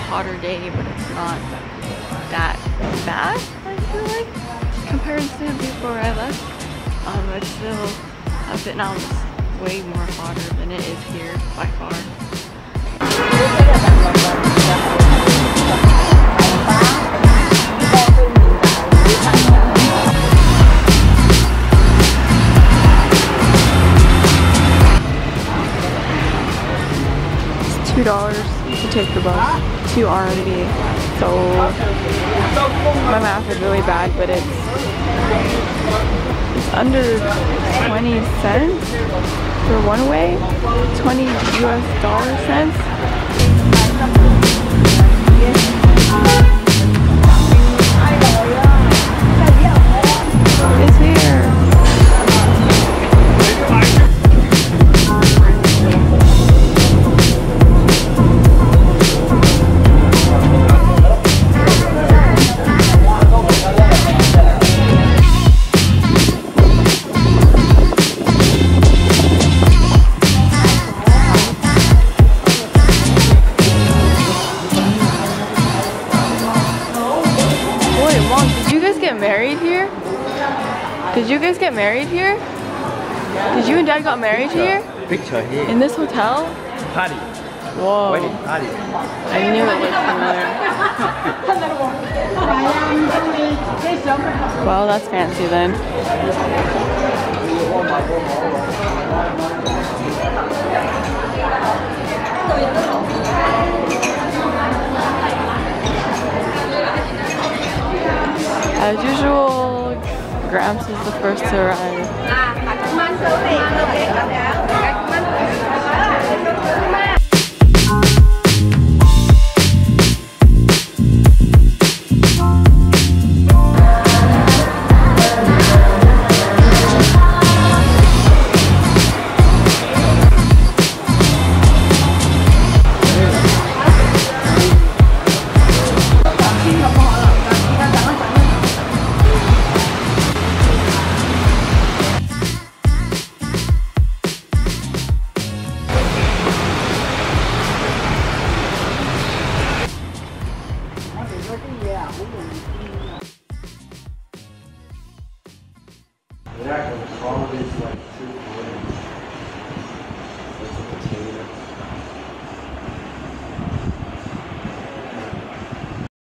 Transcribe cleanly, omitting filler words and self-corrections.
hotter day, but it's not that bad, I feel like, compared to before I left. It's still, Vietnam is way more hotter than it is here by far. $2 to take the bus to R&B. So my math is really bad, but it's under 20 cents for one way, 20 US dollar cents. It's here. Married here? Did you guys get married here? Did you and Dad got married here? Picture here. In this hotel? Party. Whoa. Wedding party. I knew it was familiar. Well, that's fancy then. As usual, Gramps is the first to arrive. Yeah, always like